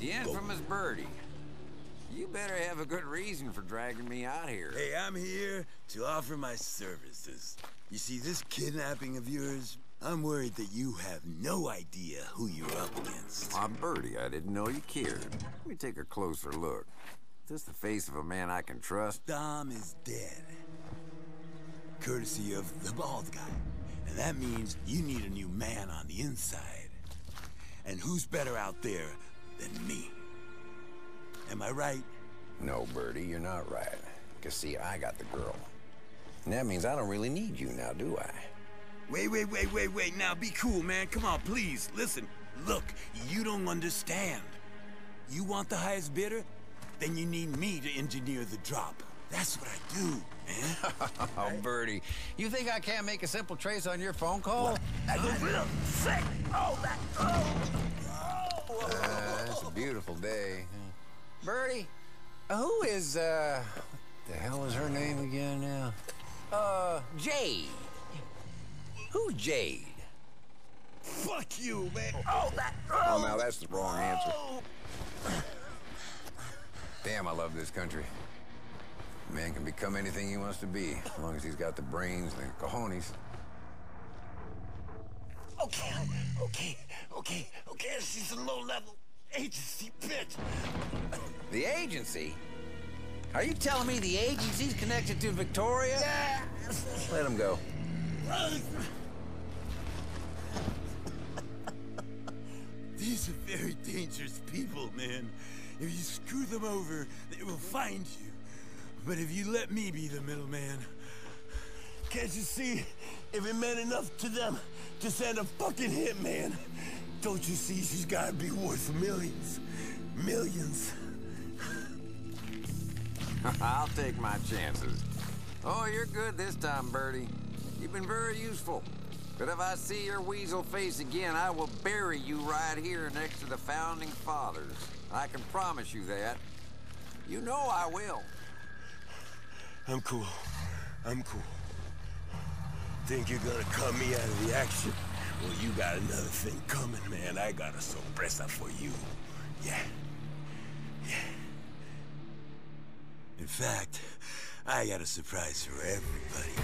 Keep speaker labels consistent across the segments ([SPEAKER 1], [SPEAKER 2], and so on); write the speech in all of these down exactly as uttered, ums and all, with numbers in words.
[SPEAKER 1] The infamous Birdie. You better have a good reason for dragging me out here.
[SPEAKER 2] Hey, I'm here to offer my services. You see, this kidnapping of yours, I'm worried that you have no idea who you're up against.
[SPEAKER 1] I'm Birdie. I didn't know you cared. Let me take a closer look. Is this the face of a man I can trust?
[SPEAKER 2] Dom is dead. Courtesy of the bald guy. And that means you need a new man on the inside. And who's better out there than me? Am I right?
[SPEAKER 1] No, Birdie, you're not right. Because, see, I got the girl. And that means I don't really need you now, do I?
[SPEAKER 2] Wait, wait, wait, wait, wait. Now, be cool, man. Come on, please. Listen. Look, you don't understand. You want the highest bidder? Then you need me to engineer the drop. That's what I do, man.
[SPEAKER 1] Oh, right? Birdie, you think I can't make a simple trace on your phone call?
[SPEAKER 2] What? I go real sick. Oh, that. Oh. Oh.
[SPEAKER 1] Uh, it's a beautiful day. Birdie, who is, uh, what the hell is her name again now? Uh, Jade. Who's Jade?
[SPEAKER 2] Fuck you, man. Oh, that.
[SPEAKER 1] Oh, now that's the wrong answer. Damn, I love this country. A man can become anything he wants to be, as long as he's got the brains and the cojones.
[SPEAKER 2] Okay, okay, okay, okay, she's a low-level agency bitch.
[SPEAKER 1] The agency? Are you telling me the agency's connected to Victoria?
[SPEAKER 2] Yeah.
[SPEAKER 1] Let him go.
[SPEAKER 2] These are very dangerous people, man. If you screw them over, they will find you. But if you let me be the middleman... Can't you see? If it meant enough to them to send a fucking hitman, don't you see she's gotta be worth millions? Millions.
[SPEAKER 1] I'll take my chances. Oh, you're good this time, Birdie. You've been very useful. But if I see your weasel face again, I will bury you right here next to the Founding Fathers. I can promise you that. You know I will.
[SPEAKER 2] I'm cool. I'm cool. Think you're gonna cut me out of the action? Well, you got another thing coming, man. I got a sorpresa for you. Yeah. Yeah. In fact, I got a surprise for everybody.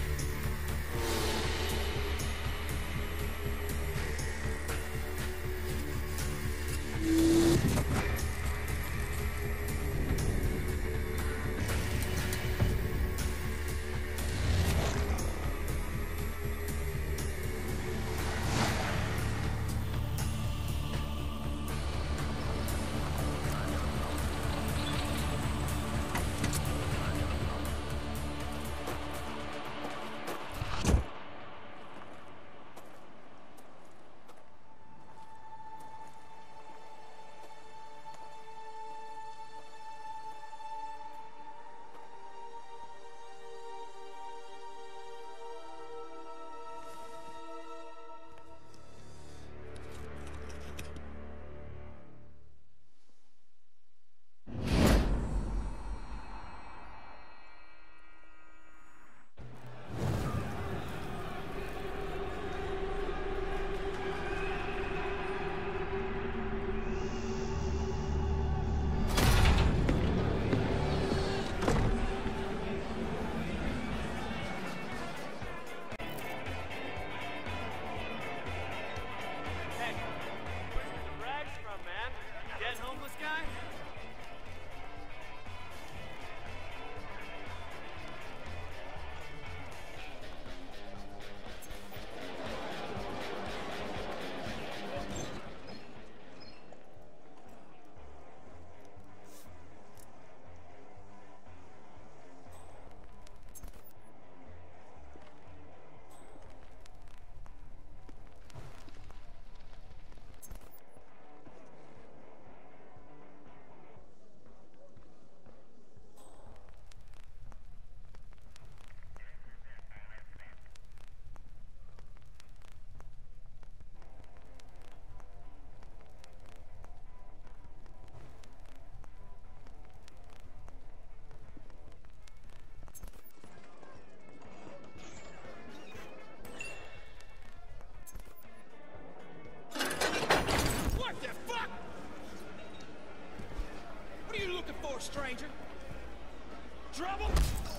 [SPEAKER 3] stranger. Trouble?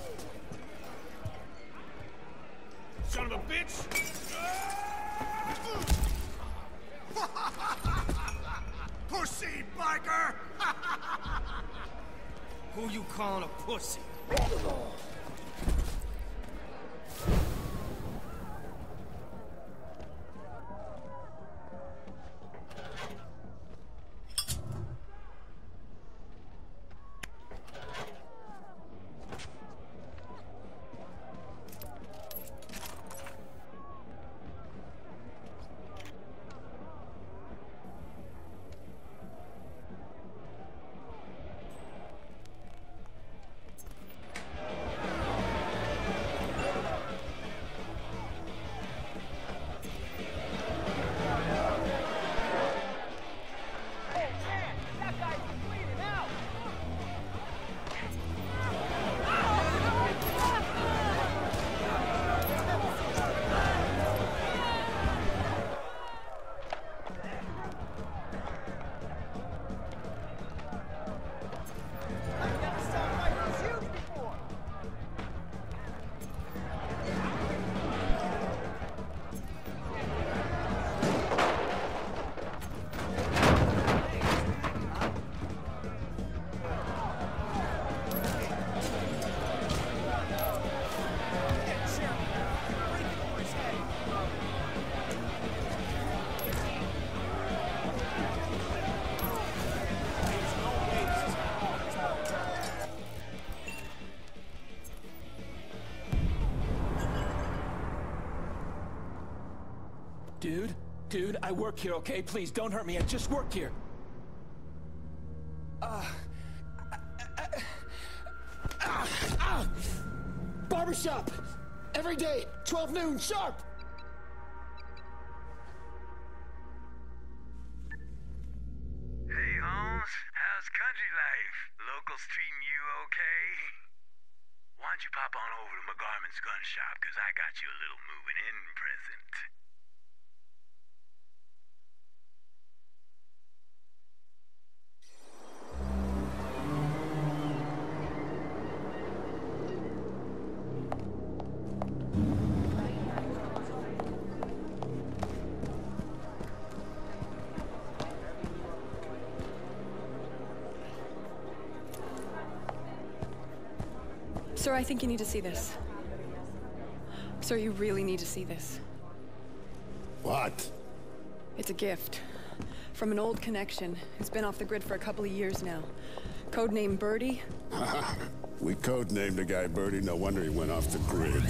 [SPEAKER 3] Son of a bitch!
[SPEAKER 2] Pussy, biker!
[SPEAKER 3] Who you calling a pussy?
[SPEAKER 4] Dude, dude, I work here, okay? Please, don't hurt me. I just work here. Uh, uh, uh, uh, barbershop! Every day, twelve noon, sharp!
[SPEAKER 5] Hey, Holmes. How's country life? Locals treating you okay? Why don't you pop on over to McGarman's gun shop, because I got you a little moving-in present.
[SPEAKER 6] Sir, I think you need to see this. Sir, you really need to see this.
[SPEAKER 2] What?
[SPEAKER 6] It's a gift. From an old connection who's been off the grid for a couple of years now. Codename Birdie.
[SPEAKER 7] We codenamed the guy Birdie, no wonder he went off the grid.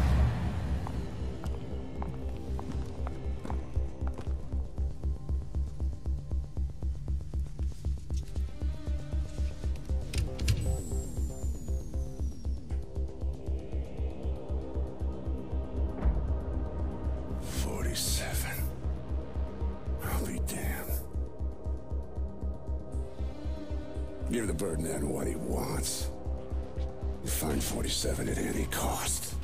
[SPEAKER 7] forty-seven. I'll be damned. Give the Birdman what he wants. You find forty-seven at any cost.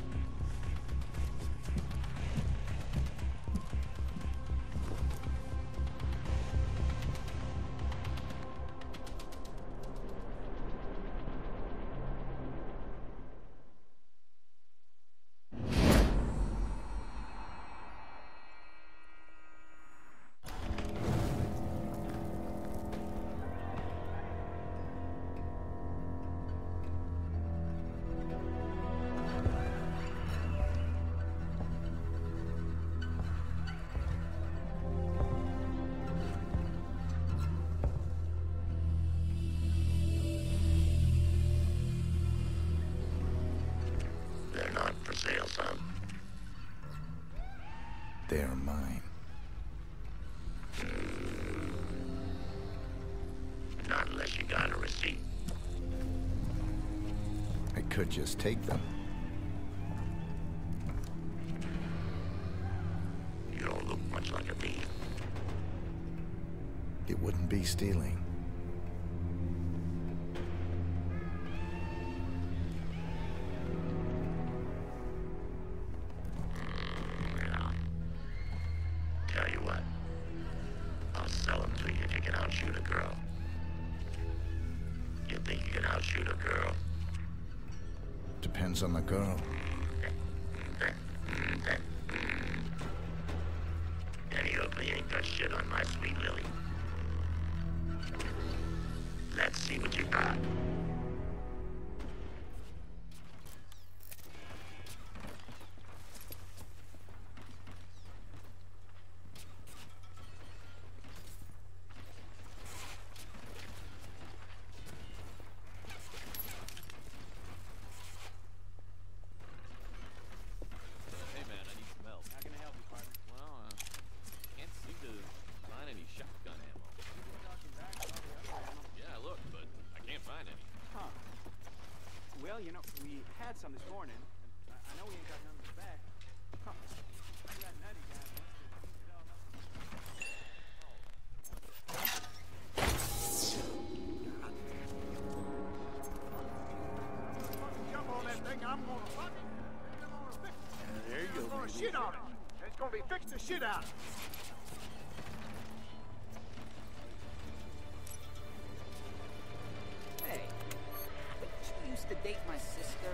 [SPEAKER 5] They're not for sale, son.
[SPEAKER 8] They're mine.
[SPEAKER 5] Not unless you got a receipt.
[SPEAKER 8] I could just take them.
[SPEAKER 5] You don't look much like a thief.
[SPEAKER 8] It wouldn't be stealing.
[SPEAKER 5] Tell you what, I'll sell them to you if you can outshoot a girl. You think you can
[SPEAKER 9] shoot a girl?
[SPEAKER 8] Depends on the girl.
[SPEAKER 9] Any ugly ain't got shit on my sweet Lily. Let's see what you got.
[SPEAKER 10] Well, you know, we had some this morning. I, I know we ain't got none of it back. Huh. I'm glad Natty got it.
[SPEAKER 11] Jump on that thing, I'm gonna fuck it. I'm gonna fix it.
[SPEAKER 2] Yeah, there you go.
[SPEAKER 11] I'm gonna shit on it. And it's gonna be fixed the shit out of it.
[SPEAKER 12] Hey, didn't you used to date my sister?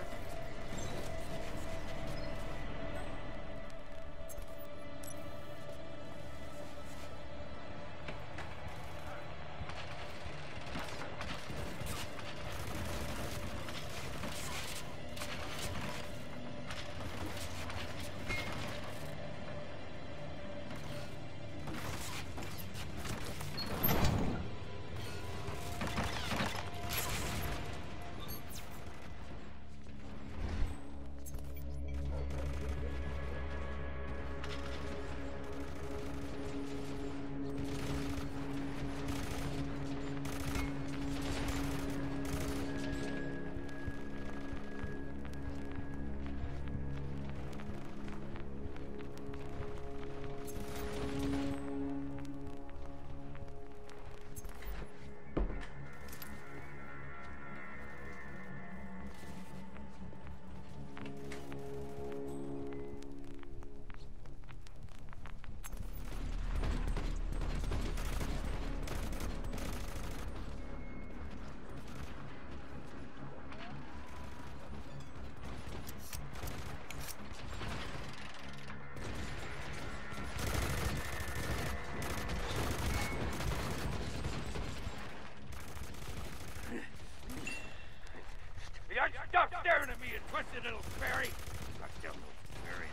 [SPEAKER 3] Stop staring at me, you twisted little fairy! Stop still, little fairy.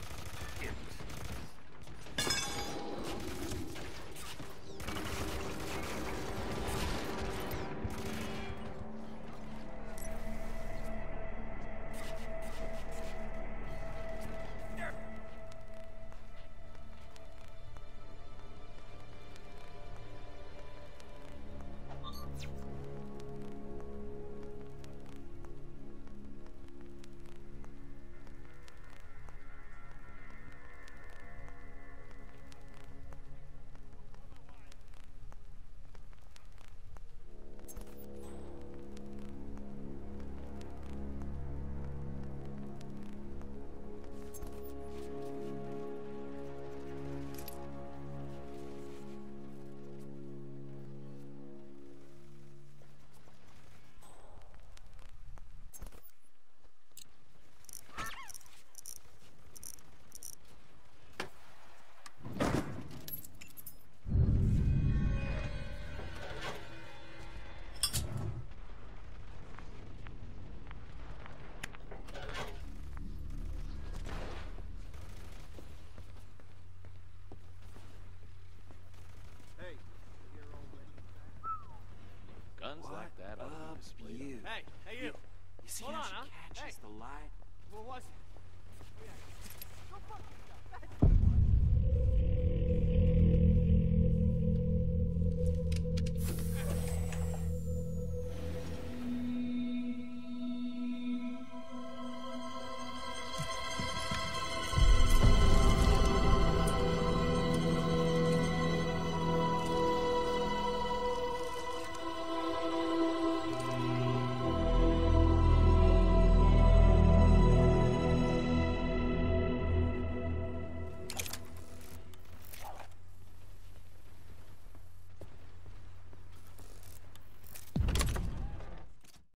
[SPEAKER 13] Guns
[SPEAKER 10] What
[SPEAKER 13] like that ought to
[SPEAKER 10] up,
[SPEAKER 13] be displayed.
[SPEAKER 10] you?
[SPEAKER 3] Hey, hey, you!
[SPEAKER 10] You see
[SPEAKER 3] Hold
[SPEAKER 10] how
[SPEAKER 3] on,
[SPEAKER 10] she
[SPEAKER 3] huh?
[SPEAKER 10] catches
[SPEAKER 3] Hey.
[SPEAKER 10] the light?
[SPEAKER 3] What was it?
[SPEAKER 11] Go fuck yourself.